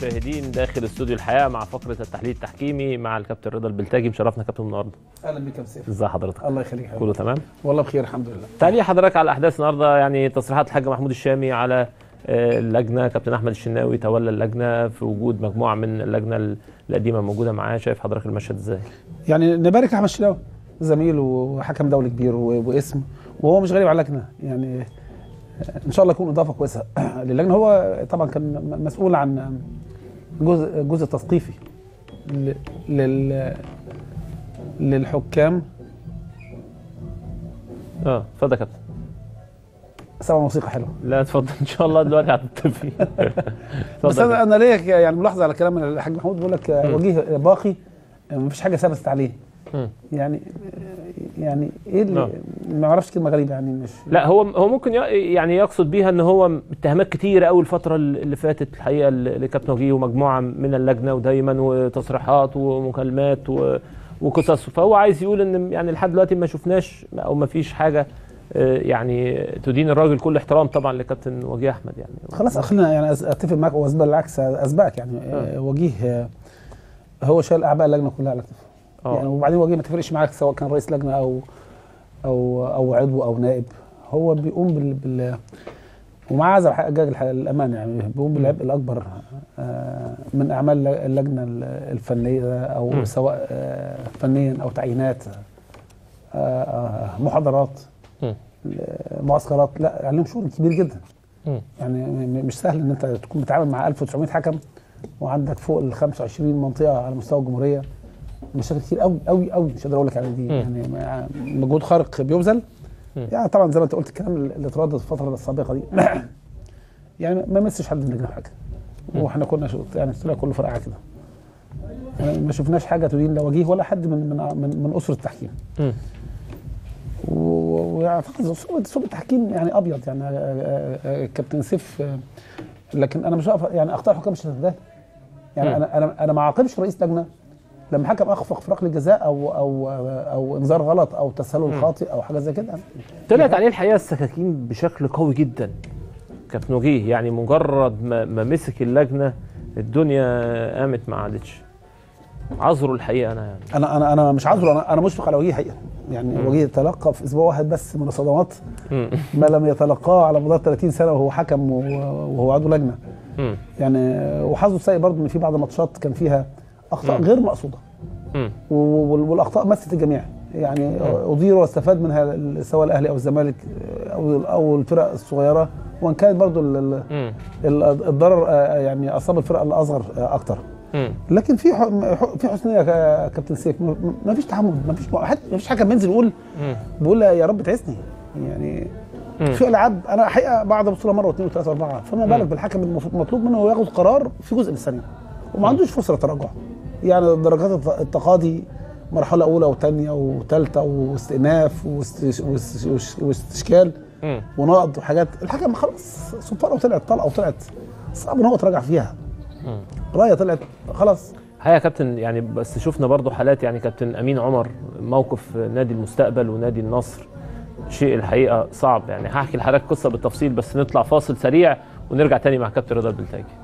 المشاهدين داخل استوديو الحياه مع فقره التحليل التحكيمي مع الكابتن رضا البلتاجي. مشرفنا كابتن النهارده. اهلا بك يا سيف. ازي حضرتك؟ الله يخليك. كله تمام والله بخير الحمد لله. تعليق حضرتك على احداث النهارده، يعني تصريحات الحاج محمود الشامي على اللجنه. كابتن احمد الشناوي تولى اللجنه في وجود مجموعه من اللجنه القديمه موجوده معاه. شايف حضرتك المشهد ازاي؟ يعني نبارك لاحمد الشناوي، زميل وحكم دولي كبير واسم، وهو مش غريب على اللجنه، يعني ان شاء الله يكون اضافه كويسه للجنه. هو طبعا كان مسؤول عن جزء تثقيفي للحكام. اتفضل يا كابتن. سمع موسيقى حلوه. لا اتفضل ان شاء الله دلوقتي هتطفي. بس انا ليا يعني ملاحظه على كلام الحاج محمود، بيقول لك وجيه باقي مفيش حاجه ثبتت عليه. يعني ايه اللي ما اعرفش، كلمه غريبه يعني. مش لا هو ممكن يعني يقصد بيها ان هو اتهامات كتيره قوي الفتره اللي فاتت الحقيقه لكابتن وجيه ومجموعه من اللجنه، ودايما وتصريحات ومكالمات وقصص، فهو عايز يقول ان يعني لحد دلوقتي ما شفناش او ما فيش حاجه يعني تدين الراجل كل احترام طبعا لكابتن وجيه احمد. يعني خلاص خلينا يعني اتفق معاك واثبت بالعكس، اسبقك يعني. وجيه هو شايل اعباء اللجنه كلها على كتفه. يعني وبعدين وجيه ما تفرقش معاك سواء كان رئيس لجنه او عضو او نائب، هو بيقوم ومع هذا حقائق الامانه، يعني بيقوم بالعبء الاكبر من اعمال اللجنه الفنيه، او سواء فنيا او تعيينات، محاضرات، معسكرات. لا عليهم شغل كبير جدا. يعني مش سهل ان انت تكون بتتعامل مع 1900 حكم وعندك فوق ال 25 منطقه على مستوى الجمهوريه. مشاكل كتير قوي قوي قوي، مش قادر اقول لك على دي. يعني مجهود خارق بيبذل. يعني طبعا زي ما انت قلت الكلام اللي اتردد في الفتره السابقه دي يعني ما مسش حد من اللجنه حاجه، واحنا كنا يعني طلع كله فرقعه كده. يعني ما شفناش حاجه تدين لا وجيه ولا حد من اسره التحكيم. واعتقد اسلوب التحكيم يعني ابيض، يعني كابتن سيف. لكن انا مش يعني اخطاء الحكام مش هتتجاهل. يعني انا ما اعاقبش رئيس لجنه لما حكم اخفق في ركله جزاء او انذار غلط او تسلل خاطئ او حاجه زي كده. طلعت عليه الحقيقه السكاكين بشكل قوي جدا كابتن وجيه. يعني مجرد ما مسك اللجنه الدنيا قامت ما عادتش. عذره الحقيقه انا مش عذره، انا مشفق على وجيه حقيقه. يعني وجيه تلقى في اسبوع واحد بس من الصدمات ما لم يتلقاه على مدار 30 سنه وهو حكم وهو عضو لجنه. يعني وحظه سيء برضه ان في بعض الماتشات كان فيها اخطاء غير مقصوده، والاخطاء مست الجميع. يعني اضير واستفاد منها سواء الاهلي او الزمالك او الفرق الصغيره، وان كانت برضه الضرر يعني اصاب الفرق الاصغر اكتر. لكن في حسنيه يا كابتن سيف. ما فيش تحمل، ما فيش حكم بينزل بيقول يا رب تعسني. يعني في العاب انا حقيقه بعد بطوله مره واثنين وثلاثه واربعه، فما بالك بالحكم المطلوب منه هو ياخد قرار في جزء من الثانيه وما عندوش فرصه للتراجع. يعني درجات التقاضي مرحله اولى وثانيه وثالثه واستئناف واستشكال ونقض وحاجات. الحكم خلاص صفاره وطلعت طلقه وطلعت، صعب ان هو يتراجع فيها. رايه طلعت خلاص. يا كابتن يعني بس شفنا برضو حالات، يعني كابتن امين عمر موقف نادي المستقبل ونادي النصر شيء الحقيقه صعب. يعني هحكي لحضرتك قصه بالتفصيل بس نطلع فاصل سريع ونرجع تاني مع كابتن رضا البلتاجي.